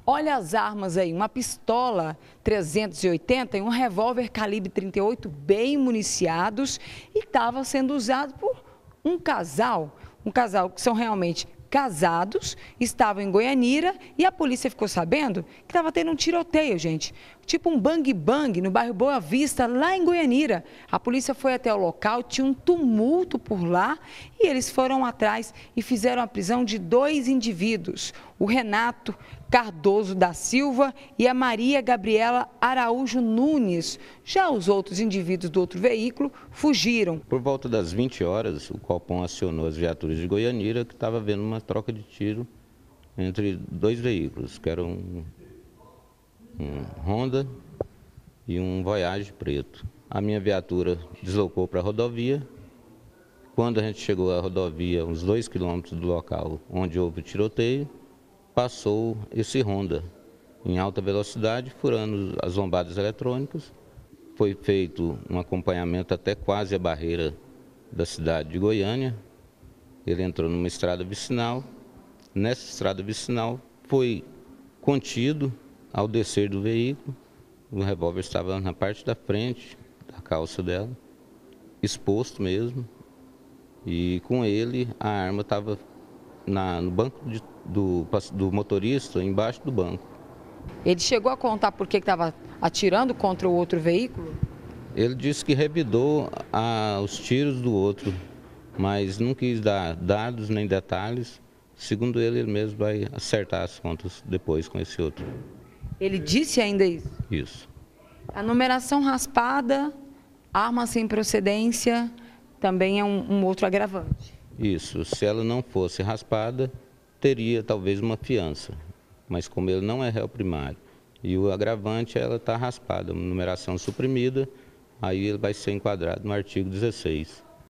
Olha as armas aí, uma pistola 380 e um revólver calibre 38 bem municiados e estava sendo usado por um casal que são realmente casados, estavam em Goianira e a polícia ficou sabendo que estava tendo um tiroteio, gente. Tipo um bang-bang no bairro Boa Vista, lá em Goianira. A polícia foi até o local, tinha um tumulto por lá e eles foram atrás e fizeram a prisão de 2 indivíduos. O Renato Cardoso da Silva e a Maria Gabriela Araújo Nunes. Já os outros indivíduos do outro veículo fugiram. Por volta das 20 horas, o Copom acionou as viaturas de Goianira que estava havendo uma troca de tiro entre 2 veículos, que eram um Honda e um Voyage preto. A minha viatura deslocou para a rodovia. Quando a gente chegou à rodovia, uns 2 quilômetros do local onde houve o tiroteio, passou esse Honda em alta velocidade, furando as lombadas eletrônicas. Foi feito um acompanhamento até quase a barreira da cidade de Goiânia. Ele entrou numa estrada vicinal. Nessa estrada vicinal foi contido ao descer do veículo. O revólver estava na parte da frente da calça dela, exposto mesmo. E com ele a arma estava no banco do motorista, embaixo do banco. Ele chegou a contar por que estava atirando contra o outro veículo? Ele disse que revidou os tiros do outro, mas não quis dar dados nem detalhes. Segundo ele mesmo vai acertar as contas depois com esse outro. Ele disse ainda isso? Isso. A numeração raspada, arma sem procedência, também é um outro agravante. Isso. Se ela não fosse raspada, teria talvez uma fiança. Mas como ele não é réu primário e o agravante, ela está raspada, uma numeração suprimida, aí ele vai ser enquadrado no artigo 16.